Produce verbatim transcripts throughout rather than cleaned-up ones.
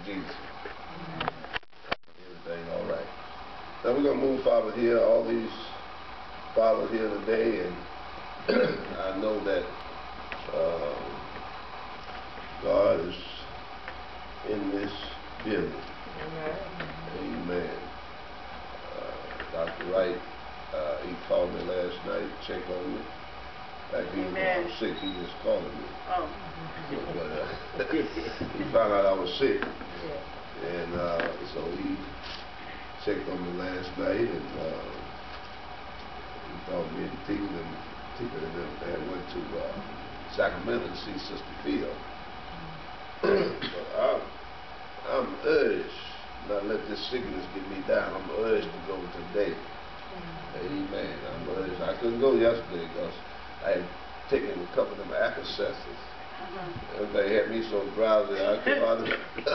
Jesus. Everything all right. Now we're going to move forward here. All these followers here today, and I know that uh, God is in this building. Amen. Amen. Uh, Doctor Wright, uh, he called me last night, checked on me. Like he was I was sick, he just called me. Oh. But uh, he found out I was sick. Yeah. And uh, so he checked on me last night, and uh, he called me and Tika and Tika and them and went to uh, Sacramento to see Sister Phil. But I'm, I'm urged, not let this sickness get me down. I'm urged to go today. Amen. I'm urged. I couldn't go yesterday because I had taken a couple of them Alka-Seltzers. Uh-huh. Everybody had me so drowsy I could hardly.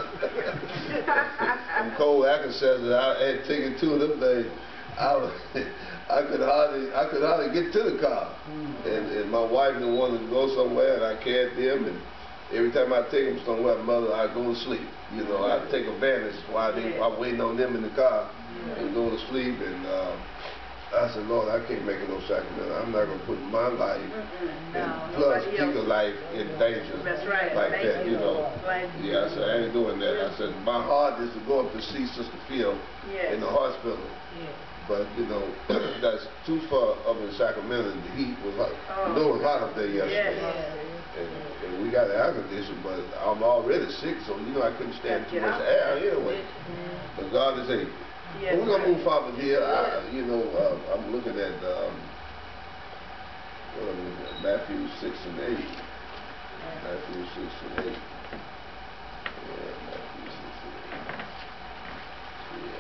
Them cold Alka-Seltzers, I had taken two of them things. I, was, I could hardly, I could hardly get to the car. Mm-hmm. And, and my wife didn't want to go somewhere, and I carried them. And every time I take them somewhere, mother, I go to sleep. You know, I take advantage while they, I'm waiting on them in the car, and go to sleep. And uh, I said, Lord, I can't make it no Sacramento. I'm not going to put my life mm-hmm. and no, plus people's life in danger. That's right. Like Thank that, you, you know. Right. Yeah, I said, I ain't doing that. I said, my heart is to go up to see Sister Phil yes. in the hospital. Yes. But, you know, that's too far up in Sacramento. The heat was hot. Oh. You know, it was hot up there yesterday. Yes. And, and we got the air conditioning, but I'm already sick, so, you know, I couldn't stand too much air anyway. Mm-hmm. But God is able. Yes, well, we're going to move forward here. I, you know, uh, I'm looking at, um, what am I looking at? Matthew six and eight. Matthew six and eight. Yeah, Matthew six and eight. Yeah.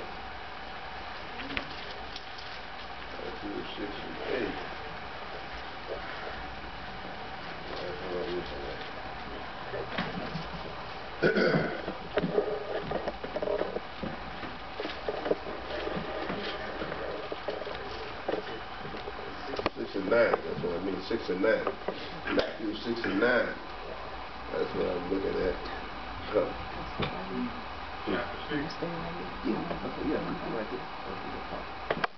Matthew six and eight. That's what I'm looking at. Six and nine, that's what I mean, six and nine. Matthew six and nine. That's what I'm looking at. Come. Yeah, yeah, right there.